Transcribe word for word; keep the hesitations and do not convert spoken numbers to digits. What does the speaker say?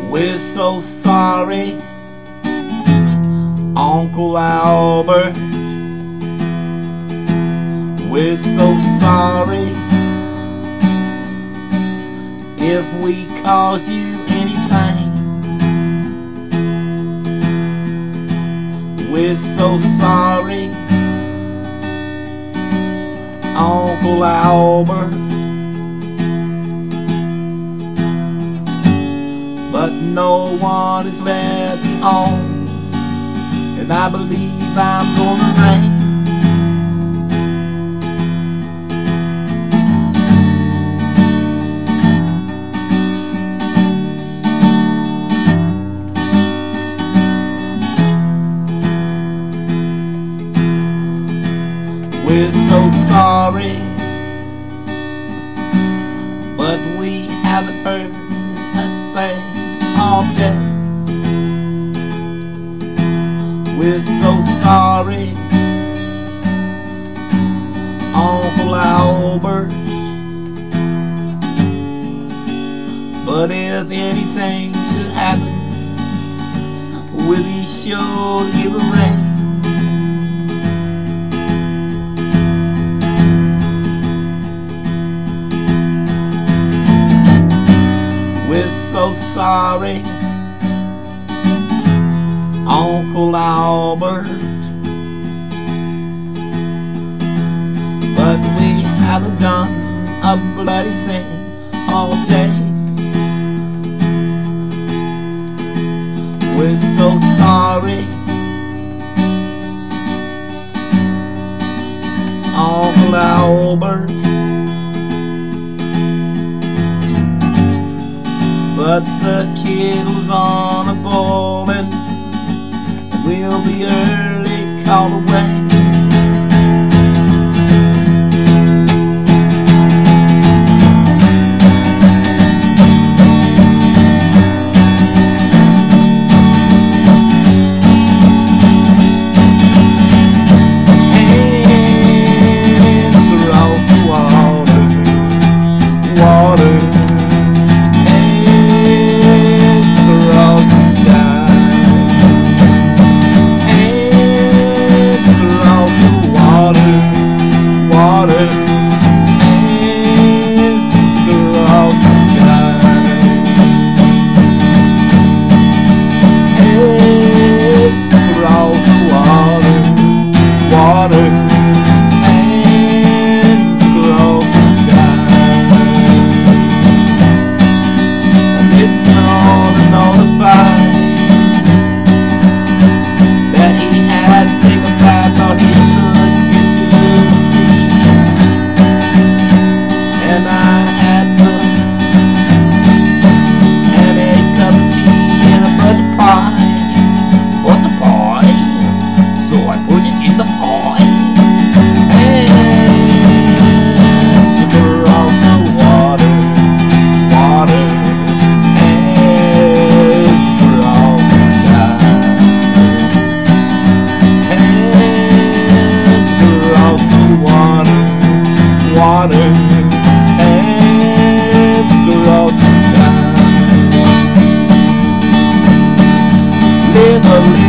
We're so sorry, Uncle Albert. We're so sorry if we caused you any pain. We're so sorry, Uncle Albert. But no one is left home, and I believe I'm gonna reign. We're so sorry, but we haven't heard a thing all day. We're so sorry, Uncle Albert. But if anything should happen, we'll be sure to give a ring. We're so sorry, Uncle Albert. But we haven't done a bloody thing all day. We're so sorry, Uncle Albert. But the kettle's on a boiling, and we'll be early called away. Hands across the water, water. Water, hands across the sky. Live a